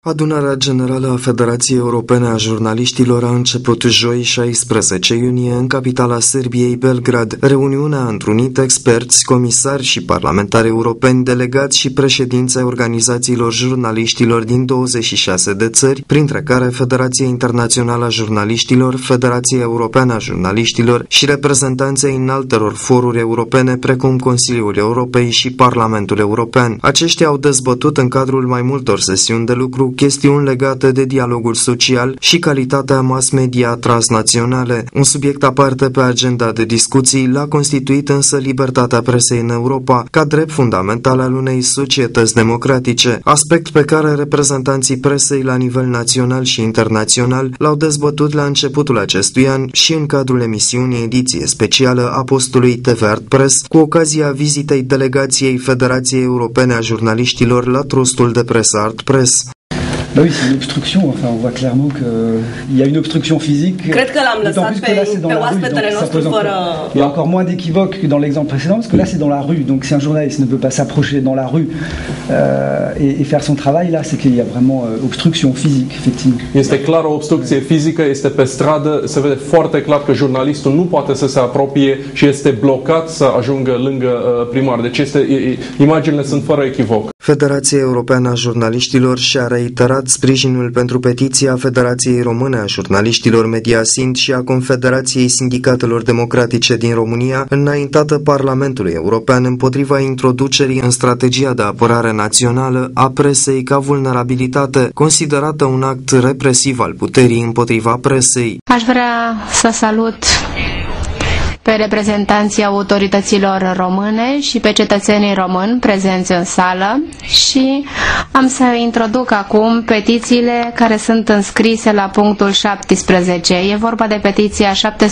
Adunarea Generală a Federației Europene a Jurnaliștilor a început joi 16 iunie în capitala Sârbiei, Belgrad. Reuniunea a întrunit experți, comisari și parlamentari europeni, delegați și președinți ai organizațiilor jurnaliștilor din 26 de țări, printre care Federația Internațională a Jurnaliștilor, Federația Europeană a Jurnaliștilor și reprezentanții înaltelor foruri europene, precum Consiliul Europei și Parlamentul European. Aceștia au dezbătut în cadrul mai multor sesiuni de lucru chestiuni legate de dialogul social și calitatea mass media transnaționale. Un subiect aparte pe agenda de discuții l-a constituit însă libertatea presei în Europa, ca drept fundamental al unei societăți democratice, aspect pe care reprezentanții presei la nivel național și internațional l-au dezbătut la începutul acestui an și în cadrul emisiunii ediție specială a postului TV Art Press, cu ocazia vizitei delegației Federației Europene a Jurnaliștilor la trustul de presă Art Press. Bah oui, c'est une obstruction. Enfin, on voit clairement qu'il y a une obstruction physique. Cred că l-am lăsat pe oaspetele nostru fără... Il y a encore moins d'équivoque que dans l'exemple précédent, parce que là c'est dans la rue. Donc si un journaliste ne peut pas s'approcher dans la rue et faire son travail, là c'est qu'il y a vraiment obstruction physique, effectivement. Este clar o obstrucție fizică, este pe stradă, se vede foarte clar că jurnalistul nu poate să se apropie și este blocat să ajungă lângă primar. Deci imaginile sunt fără echivoc. Federația Europeană a Jurnaliștilor și-a reiterat sprijinul pentru petiția Federației Române a Jurnaliștilor Mediasind și a Confederației Sindicatelor Democratice din România, înaintată Parlamentului European împotriva introducerii în strategia de apărare națională a presei ca vulnerabilitate, considerată un act represiv al puterii împotriva presei. Aș vrea să salut pe reprezentanții autorităților române și pe cetățenii români prezenți în sală și am să introduc acum petițiile care sunt înscrise la punctul 17. E vorba de petiția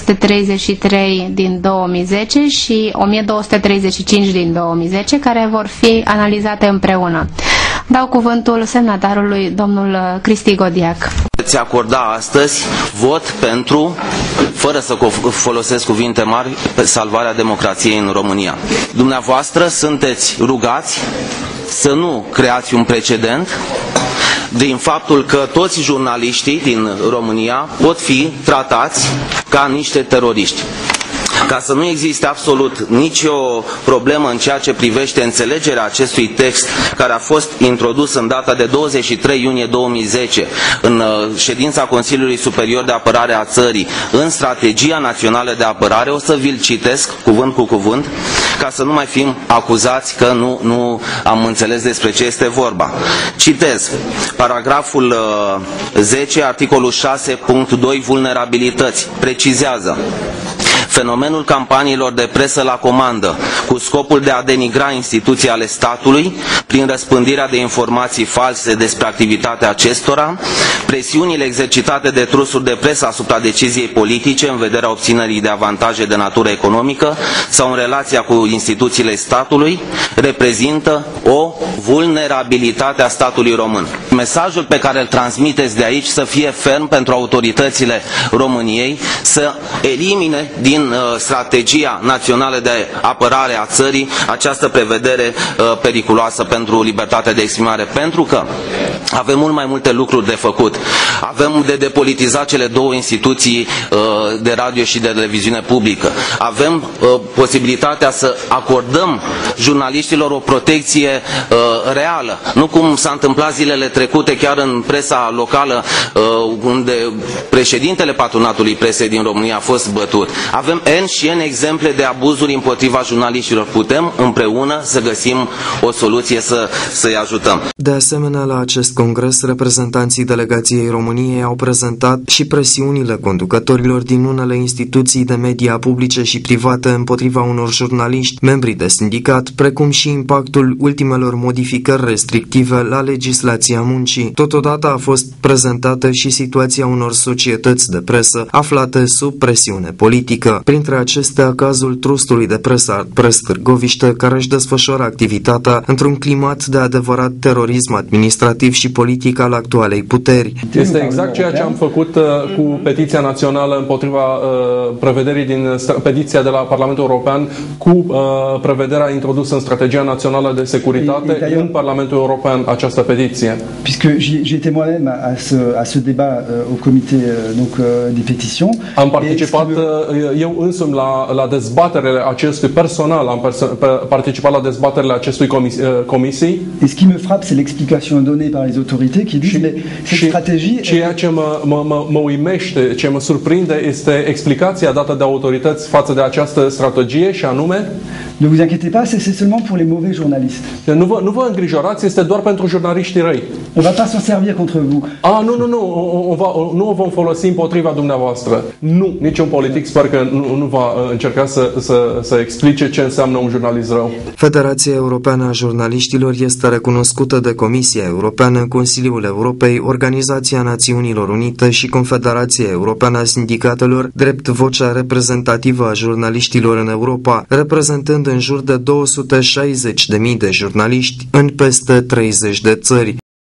733 din 2010 și 1235 din 2010, care vor fi analizate împreună. Dau cuvântul semnatarului, domnul Cristi Godiac. Îți acorda astăzi vot pentru, fără să folosesc cuvinte mari, salvarea democrației în România. Dumneavoastră sunteți rugați să nu creați un precedent din faptul că toți jurnaliștii din România pot fi tratați ca niște teroriști. Ca să nu existe absolut nicio problemă în ceea ce privește înțelegerea acestui text care a fost introdus în data de 23 iunie 2010 în ședința Consiliului Superior de Apărare a țării în Strategia Națională de Apărare, o să vi-l citesc cuvânt cu cuvânt ca să nu mai fim acuzați că nu am înțeles despre ce este vorba. Citez paragraful 10, articolul 6.2, vulnerabilități. Precizează: fenomenul campaniilor de presă la comandă cu scopul de a denigra instituții ale statului prin răspândirea de informații false despre activitatea acestora, presiunile exercitate de trusuri de presă asupra deciziei politice în vederea obținerii de avantaje de natură economică sau în relația cu instituțiile statului, reprezintă o vulnerabilitate a statului român. Mesajul pe care îl transmiteți de aici să fie ferm pentru autoritățile României, să elimine din strategia națională de apărare a țării această prevedere periculoasă pentru libertatea de exprimare, pentru că avem mult mai multe lucruri de făcut. Avem de depolitizat cele două instituții de radio și de televiziune publică. Avem posibilitatea să acordăm jurnaliștilor o protecție reală. Nu cum s-a întâmplat zilele trecute chiar în presa locală, unde președintele Patronatului Presei din România a fost bătut. Avem N și N exemple de abuzuri împotriva jurnaliștilor. Putem împreună să găsim o soluție să-i ajutăm. De asemenea, la acest congres, reprezentanții delegației României au prezentat și presiunile conducătorilor din unele instituții de media publice și private împotriva unor jurnaliști, membri de sindicat, precum și impactul ultimelor modificări restrictive la legislația muncii. Totodată a fost prezentată și situația unor societăți de presă aflate sub presiune politică. Printre acestea, cazul trustului de presă Press Târgoviște, care își desfășoară activitatea într-un climat de adevărat terorism administrativ și politic al actualei puteri. Este exact ceea ce am făcut cu petiția națională împotriva prevederii din petiția de la Parlamentul European cu prevederea introdusă în strategia națională de securitate în Parlamentul European, această petiție. Puisque j'étais moi-même à ce débat au comité des pétitions. Am participat eu însumi la dezbaterele acestui personal, am participat la dezbaterele acestui comisii. Et ce qui me frappe, c'est l'explication donnée par les autorités qui disent mais cette stratégie. Ceea ce mă uimește, ce mă surprinde este explicația dată de autorități față de această strategie și anume: ne vous inquiétez pas, c'est seulement pour les mauvais journalistes. Nu vă îngrijorați, este doar pentru jurnaliștii răi. On va pas s'en servir contre vous. Nu o vom folosi împotriva dumneavoastră. Nu, niciun politic sper că nu va încerca să explice ce înseamnă un jurnalist rău. Federația Europeană a Jurnaliștilor este recunoscută de Comisia Europeană, Consiliul Europei, Organizația Națiunilor Unite și Confederația Europeană a Sindicatelor drept vocea reprezentativă a jurnaliștilor în Europa, reprezentând în jur de 260.000 de jurnaliști în peste 30 de țări.